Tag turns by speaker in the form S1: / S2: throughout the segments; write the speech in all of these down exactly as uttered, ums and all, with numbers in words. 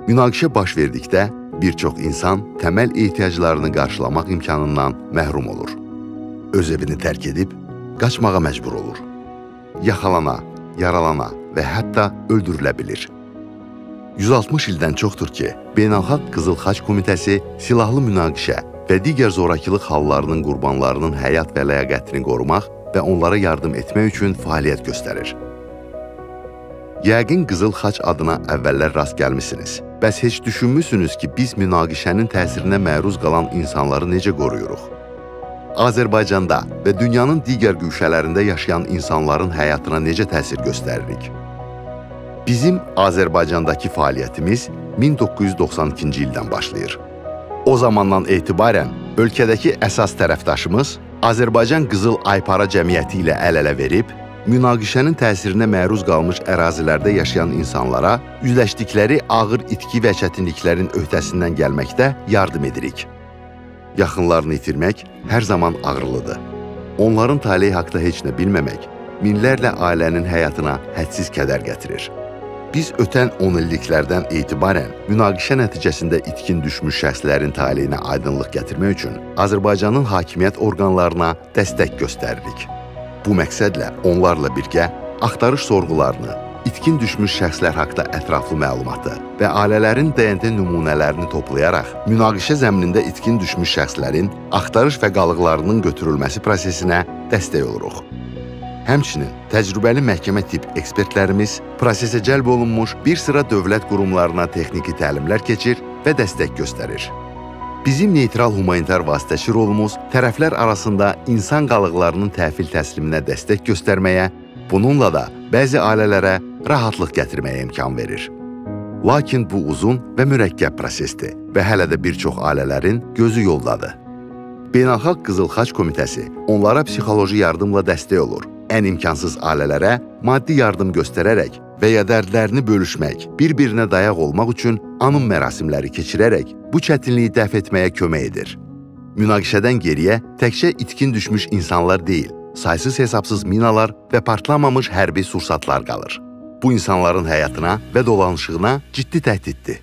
S1: Münaqişə baş verdikdə bir çox insan təməl ehtiyaclarını qarşılamaq imkanından məhrum olur. Öz evini tərk edib, qaçmağa məcbur olur. Yaxalana, yaralana və hətta öldürülə bilir. yüz altmış ildən çoxdur ki, Beynəlxalq Qızıl Xaç Komitəsi silahlı münaqişə və digər zorakılıq hallarının qurbanlarının həyat və ləyaqətini qorumaq və onlara yardım etmək üçün fəaliyyət göstərir. Yəqin Qızıl Xaç adına əvvəllər rast gəlmisiniz. Bəs heç düşünmüsünüz ki, biz münaqişənin təsirinə məruz qalan insanları necə qoruyuruq? Azərbaycanda və dünyanın digər güşələrində yaşayan insanların həyatına necə təsir göstəririk? Bizim Azərbaycandakı fəaliyyətimiz min doqquz yüz doxsan ikinci ildən başlayır. O zamandan etibarən ölkədəki əsas tərəfdaşımız Azərbaycan Qızıl Aypara Cəmiyyəti ilə əl-ələ verib, münaqişənin təsirinə məruz qalmış ərazilərdə yaşayan insanlara üzləşdikləri ağır itki və çətinliklərin öhdəsindən gəlməkdə yardım edirik. Yaxınlarını itirmək hər zaman ağrılıdır. Onların taleyi haqda heç nə bilməmək, minlərlə ailənin həyatına hədsiz kədər gətirir. Biz ötən on illiklərdən etibarən münaqişə nəticəsində itkin düşmüş şəxslərin taleyinə aydınlıq gətirmək üçün Azərbaycanın hakimiyyət orqanlarına dəstək göstəririk. Bu məqsədlə onlarla birgə axtarış sorğularını, itkin düşmüş şəxslər haqda ətraflı məlumatı və ailələrin D N T nümunələrini toplayaraq münaqişə zəminində itkin düşmüş şəxslərin axtarış və qalıqlarının götürülməsi prosesinə dəstək oluruq. Həmçinin təcrübəli məhkəmə tip ekspertlərimiz prosesə cəlb olunmuş bir sıra dövlət qurumlarına texniki təlimlər keçir və dəstək göstərir. Bizim neytral humanitar vasitəçi rolumuz tərəflər arasında insan qalıqlarının təhvil təsliminə dəstək göstərməyə, bununla da bəzi ailələrə rahatlıq gətirməyə imkan verir. Lakin bu uzun və mürəkkəb prosesdir və hələ də bir çox ailələrin gözü yoldadır. Beynəlxalq Qızıl Xaç Komitəsi onlara psixoloji yardımla dəstək olur. Ən imkansız ailələrə maddi yardım göstərərək və ya dərdlərini bölüşmək, bir-birinə dayaq olmaq üçün anım mərasimləri keçirərək bu çətinliyi dəf etməyə kömək edir. Münaqişədən geriyə təkcə itkin düşmüş insanlar deyil, saysız hesabsız minalar və partlamamış hərbi sursatlar qalır. Bu insanların həyatına və dolanışığına ciddi təhdiddir.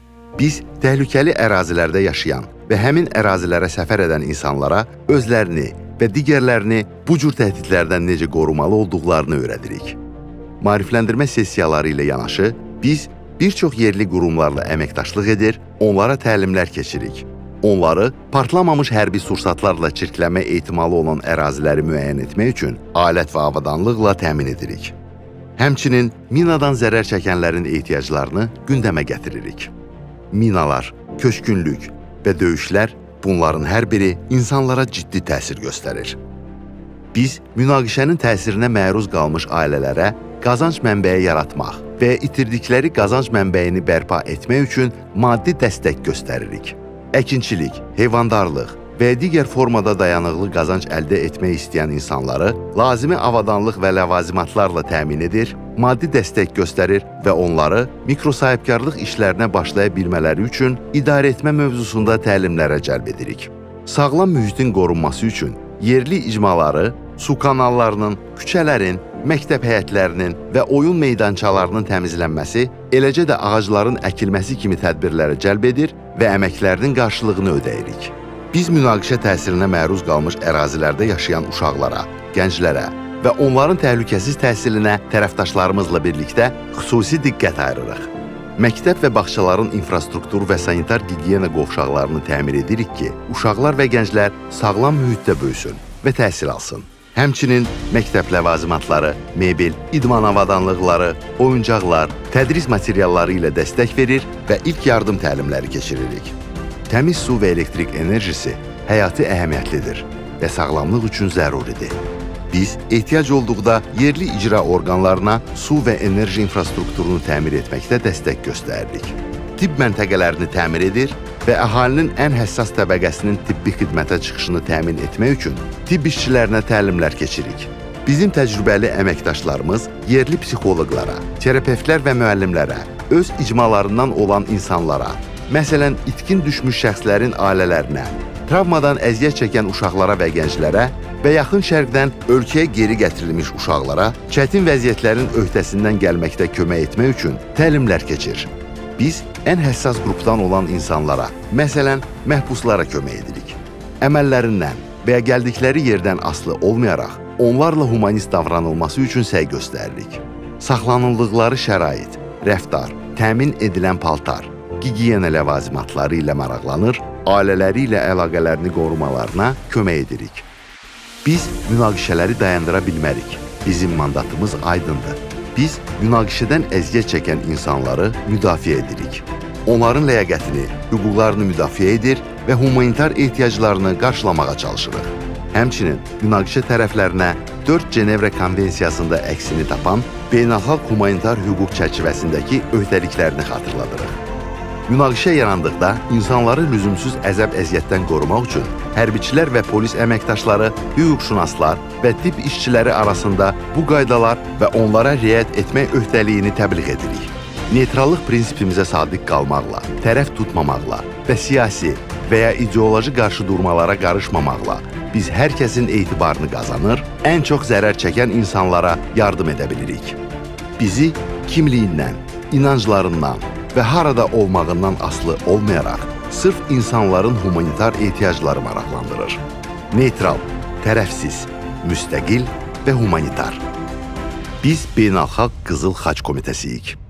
S1: Biz təhlükəli ərazilərdə yaşayan və həmin ərazilərə səfər edən insanlara özlərini və digərlərini bu cür təhdidlərdən necə qorumalı olduqlarını öyrədirik. Maarifləndirmə sessiyaları ilə yanaşı, biz bir çox yerli qurumlarla əməkdaşlıq edir, onlara təlimlər keçirik. Onları partlamamış hərbi sursatlarla çirklənmə ehtimalı olan əraziləri müəyyən etmək üçün alət və avadanlıqla təmin edirik. Həmçinin minadan zərər çəkənlərin ehtiyaclarını gündəmə gətiririk. Minalar, köçkünlük və döyüşlər, bunların hər biri insanlara ciddi təsir göstərir. Biz münaqişənin təsirinə məruz qalmış ailələrə qazanc mənbəyi yaratmaq və itirdikləri qazanc mənbəyini bərpa etmək üçün maddi dəstək göstəririk. Əkinçilik, heyvandarlıq və digər formada dayanıqlı qazanc əldə etmək istəyən insanları lazımi avadanlıq və ləvazimatlarla təmin edir, maddi dəstək göstərir və onları mikrosahibkarlıq işlərinə başlaya bilmələri üçün idarə etmə mövzusunda təlimlərə cəlb edirik. Sağlam mühitin qorunması üçün yerli icmaları, su kanallarının, küçələrin, məktəb həyətlərinin və oyun meydançalarının təmizlənməsi, eləcə də ağacların əkilməsi kimi tədbirlərə cəlb edir və əməklərinin qarşılığını ödəyirik. Biz münaqişə təsirinə məruz qalmış ərazilərdə yaşayan uşaqlara, gənclərə və onların təhlükəsiz təhsilinə tərəfdaşlarımızla birlikdə xüsusi diqqət ayırırıq. Məktəb və bağçaların infrastruktur və sanitar gigiyena qovşaqlarını təmir edirik ki, uşaqlar və gənclər sağlam mühitdə böyüsün və təhsil alsın. Həmçinin məktəb ləvazimatları, mebel, idman avadanlıqları, oyuncaqlar, tədris materialları ilə dəstək verir və ilk yardım təlimləri keçiririk. Təmiz su və elektrik enerjisi həyati əhəmiyyətlidir və sağlamlıq üçün zəruridir. Biz ehtiyac olduqda yerli icra orqanlarına su və enerji infrastrukturunu təmir etməkdə dəstək göstəririk. Tibb məntəqələrini təmir edir və əhalinin ən həssas təbəqəsinin tibbi xidmətə çıxışını təmin etmək üçün tibb işçilərinə təlimlər keçirik. Bizim təcrübəli əməkdaşlarımız yerli psixoloqlara, terapevtlər və müəllimlərə, öz icmalarından olan insanlara, məsələn, itkin düşmüş şəxslərin ailələrinə, travmadan əziyyət çəkən uşaqlara və gənclərə və yaxın şərqdən ölkəyə geri gətirilmiş uşaqlara çətin vəziyyətlərin öhdəsindən gəlməkdə kömək etmək üçün təlimlər keçir. Biz ən həssas qrupdan olan insanlara, məsələn, məhbuslara kömək edirik. Əməllərindən və ya gəldikləri yerdən asılı olmayaraq, onlarla humanist davranılması üçün səy göstəririk. Saxlanıldıqları şərait, rəftar, təmin edilən paltar, gigiyena ləvazimatları ilə maraqlanır, ailələri ilə əlaqələrini qorumalarına kömək edirik. Biz münaqişələri dayandıra bilmərik. Bizim mandatımız aydındır. Biz münaqişədən əziyyət çəkən insanları müdafiə edirik. Onların ləyaqətini, hüquqlarını müdafiə edir və humanitar ehtiyaclarını qarşılamağa çalışırıq. Həmçinin münaqişə tərəflərinə dörd Cenevra Konvensiyasında əksini tapan beynəlxalq humanitar hüquq çərçivəsindəki öhdəliklərini xatırladırıq. Münaqişə yarandıqda insanları lüzumsuz əzəb-əziyyətdən qorumaq üçün hərbiçilər və polis əməkdaşları, hüquqşünaslar və tibb işçiləri arasında bu qaydalar və onlara riayət etmək öhdəliyini təbliğ edirik. Neytrallıq prinsipimizə sadiq qalmaqla, tərəf tutmamaqla və siyasi və ya ideoloji qarşıdurmalara qarışmamaqla biz hər kəsin etibarını qazanır, ən çox zərər çəkən insanlara yardım edə bilirik. Bizi kimliyindən, inanclarından və harada olmağından asılı olmayaraq, sırf insanların humanitar ehtiyacları maraqlandırır. Neytral, tərəfsiz, müstəqil və humanitar. Biz Beynəlxalq Qızıl Xaç Komitəsiyik.